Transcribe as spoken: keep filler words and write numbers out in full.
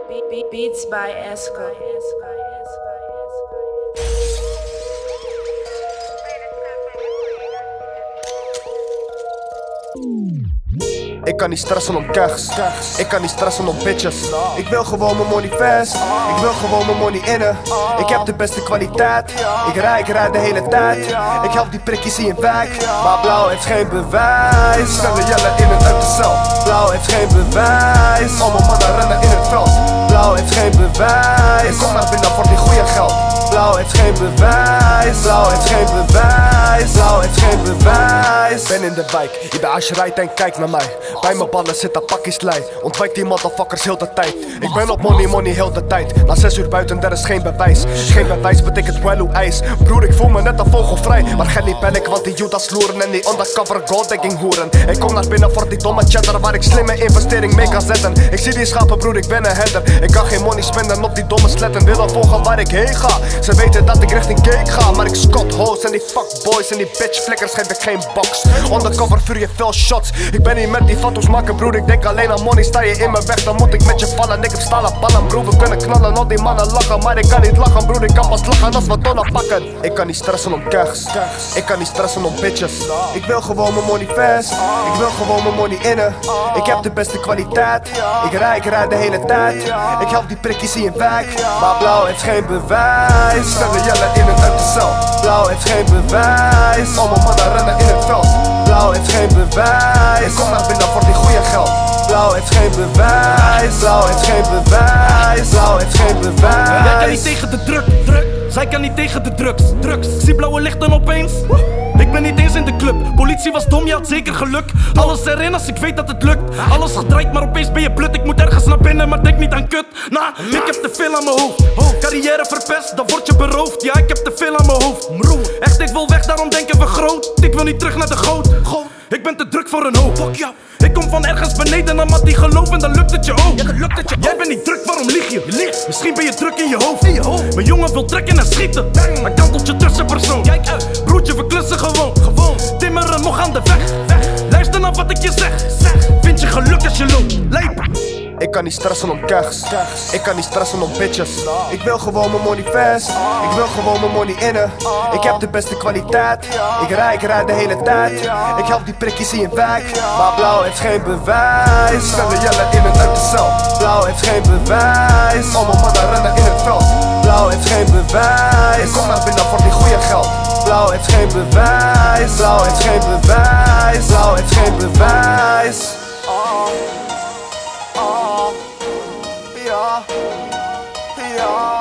Beats by Esco. Ik kan niet stressen om keks, ik kan niet stressen om bitches. Ik wil gewoon mijn money fast, ik wil gewoon mijn money innen. Ik heb de beste kwaliteit, ik rij, ik rij de hele tijd. Ik help die prikkies in wijk, maar blauw heeft geen bewijs. Snelle jellen in en uit de cel, blauw heeft geen bewijs. Al mijn mannen rennen in het veld, blauw heeft geen bewijs. Ik kom naar binnen voor die goede geld, blauw heeft geen bewijs. Blauw heeft geen bewijs, blauw heeft geen bewijs. Ben in de wijk, je bent als je rijdt en kijk naar mij. Bij mijn ballen zit dat pakjes lei. Ontwijk die motherfuckers heel de tijd. Ik ben op money money heel de tijd. Na zes uur buiten, er is geen bewijs. Geen bewijs betekent wel hoe ijs. Broer, ik voel me net een vogelvrij. Maar geen niet ben ik, want die Judas loeren. En die undercover golddigging hoeren. Ik kom naar binnen voor die domme chatter, waar ik slimme investering mee kan zetten. Ik zie die schapen, broer, ik ben een herder. Ik kan geen money spenden op die domme sletten. Willen volgen waar ik heen ga. Ze weten dat ik richting cake ga. Maar ik scot hoes en die fuckboys en die bitch flickers geef ik geen box. Undercover vuur je veel shots. Ik ben niet met die foto's maken, broer, ik denk alleen aan money. Sta je in mijn weg, dan moet ik met je vallen. Ik heb stalen ballen, broer, we kunnen knallen. Al die mannen lachen, maar ik kan niet lachen, broer. Ik kan pas lachen als we tonnen pakken. Ik kan niet stressen om keks, ik kan niet stressen om bitches. Ik wil gewoon mijn money fast, ik wil gewoon mijn money innen. Ik heb de beste kwaliteit, ik rij, ik rij de hele tijd. Ik help die prikkies in wijk, maar blauw heeft geen bewijs. Snelle jellen in en uit de cel, blauw heeft geen bewijs. Al mijn mannen rennen in het veld, blauw heeft geen bewijs. Ik kom naar binnen voor die goede geld, blauw heeft geen bewijs. Blauw heeft geen bewijs, blauw heeft geen bewijs. Jij kan niet tegen de druk, druk. Zij kan niet tegen de drugs, drugs. Ik zie blauwe lichten opeens. Ik ben niet eens in de club. Politie was dom, je had zeker geluk. Alles erin als ik weet dat het lukt. Alles gedraaid, maar opeens ben je blut. Ik moet ergens naar binnen, maar denk niet aan kut. Nah, ik heb te veel aan mijn hoofd. Carrière verpest, dan word je beroofd. Ja, ik heb te veel aan mijn hoofd. Echt, ik wil weg, daarom denken we groot. Ik wil niet terug naar de goot. Ik ben te druk voor een hoop. Fuck jou. Ik kom van ergens beneden, dan mat die geloof en dan lukt het je ook. Ja, lukt het je Jij bent niet druk, waarom lieg je? je ligt. Misschien ben je druk in je hoofd. In je hoofd. Mijn jongen wil trekken en schieten. Maar kantelt je tussenpersoon. Kijk uit, broertje, we klussen gewoon. Gewoon. Timmeren nog aan de weg. weg. Luister naar wat ik je zeg. zeg. Vind je geluk als je loopt. Lijp. Ik kan niet stressen om keks, ik kan niet stressen om bitches. Ik wil gewoon mijn money fast, ik wil gewoon mijn money innen. Ik heb de beste kwaliteit, ik rij, ik rij de hele tijd. Ik help die prikkies in wijk, maar blauw heeft geen bewijs. Snelle jellen in en uit de cel, blauw heeft geen bewijs. Al mijn mannen rennen in het veld, blauw heeft geen bewijs. Ik kom naar binnen voor die goede geld, blauw heeft geen bewijs. Blauw heeft geen bewijs, blauw heeft geen bewijs. Oh, oh, ja, ja.